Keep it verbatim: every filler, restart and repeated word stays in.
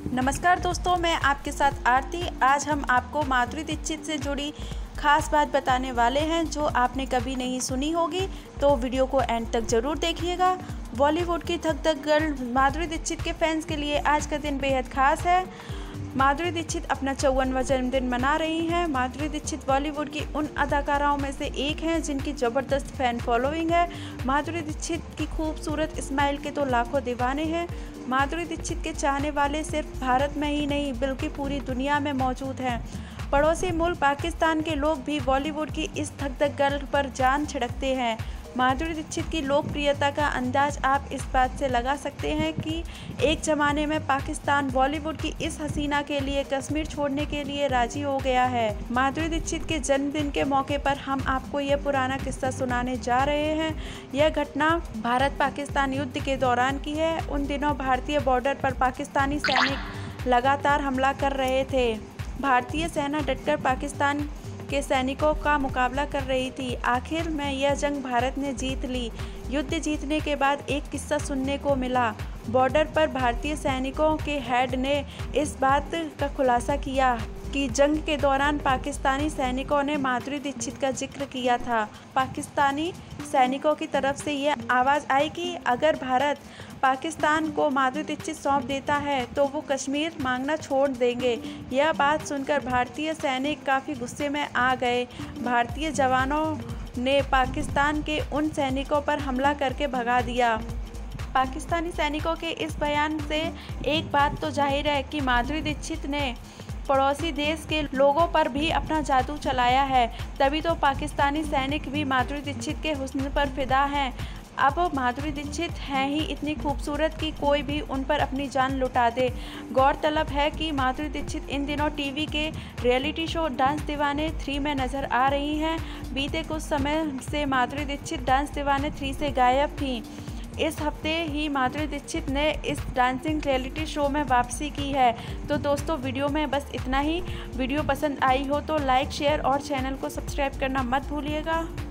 नमस्कार दोस्तों, मैं आपके साथ आरती। आज हम आपको माधुरी दीक्षित से जुड़ी खास बात बताने वाले हैं जो आपने कभी नहीं सुनी होगी, तो वीडियो को एंड तक ज़रूर देखिएगा। बॉलीवुड की धक धक गर्ल माधुरी दीक्षित के फैंस के लिए आज का दिन बेहद खास है। माधुरी दीक्षित अपना चौवनवां जन्मदिन मना रही हैं। माधुरी दीक्षित बॉलीवुड की उन अदाकाराओं में से एक हैं जिनकी ज़बरदस्त फ़ैन फॉलोइंग है। माधुरी दीक्षित की खूबसूरत स्माइल के तो लाखों दीवाने हैं। माधुरी दीक्षित के चाहने वाले सिर्फ भारत में ही नहीं बल्कि पूरी दुनिया में मौजूद हैं। पड़ोसी मुल्क पाकिस्तान के लोग भी बॉलीवुड की इस धक धक गर्ल पर जान छिड़कते हैं। माधुरी दीक्षित की लोकप्रियता का अंदाज आप इस बात से लगा सकते हैं कि एक ज़माने में पाकिस्तान बॉलीवुड की इस हसीना के लिए कश्मीर छोड़ने के लिए राजी हो गया है। माधुरी दीक्षित के जन्मदिन के मौके पर हम आपको यह पुराना किस्सा सुनाने जा रहे हैं। यह घटना भारत पाकिस्तान युद्ध के दौरान की है। उन दिनों भारतीय बॉर्डर पर पाकिस्तानी सैनिक लगातार हमला कर रहे थे। भारतीय सेना डटकर पाकिस्तान के सैनिकों का मुकाबला कर रही थी। आखिर में यह जंग भारत ने जीत ली। युद्ध जीतने के बाद एक किस्सा सुनने को मिला। बॉर्डर पर भारतीय सैनिकों के हेड ने इस बात का खुलासा किया कि जंग के दौरान पाकिस्तानी सैनिकों ने माधुरी दीक्षित का जिक्र किया था। पाकिस्तानी सैनिकों की तरफ से यह आवाज़ आई कि अगर भारत पाकिस्तान को माधुरी दीक्षित सौंप देता है तो वो कश्मीर मांगना छोड़ देंगे। यह बात सुनकर भारतीय सैनिक काफ़ी गुस्से में आ गए। भारतीय जवानों ने पाकिस्तान के उन सैनिकों पर हमला करके भगा दिया। पाकिस्तानी सैनिकों के इस बयान से एक बात तो जाहिर है कि माधुरी दीक्षित ने पड़ोसी देश के लोगों पर भी अपना जादू चलाया है। तभी तो पाकिस्तानी सैनिक भी माधुरी दीक्षित के हुस्न पर फिदा हैं। अब माधुरी दीक्षित हैं ही इतनी खूबसूरत कि कोई भी उन पर अपनी जान लुटा दे। गौरतलब है कि माधुरी दीक्षित इन दिनों टीवी के reality show dance Deewane three में नज़र आ रही हैं। बीते कुछ समय से माधुरी दीक्षित डांस दीवाने थ्री से गायब थीं। इस हफ्ते ही माधुरी दीक्षित ने इस डांसिंग रियलिटी शो में वापसी की है। तो दोस्तों, वीडियो में बस इतना ही। वीडियो पसंद आई हो तो लाइक, शेयर और चैनल को सब्सक्राइब करना मत भूलिएगा।